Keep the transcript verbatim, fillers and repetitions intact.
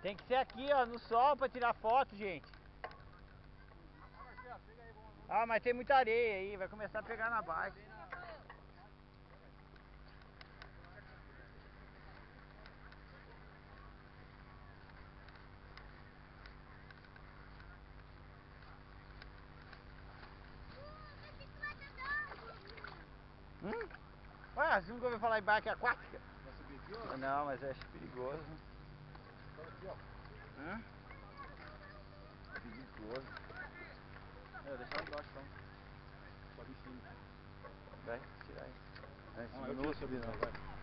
Tem que ser aqui, ó, no sol pra tirar foto, gente. Ah, mas tem muita areia aí, vai começar a pegar na bike. Hum? Ué, você nunca ouviu falar em bike aquática? Não, mas eu acho perigoso. Aqui, ó. Hã? Perigoso. É, deixar embaixo então. Sobe em cima. Vai, tirar aí. Ah, eu tiro subir não, vai.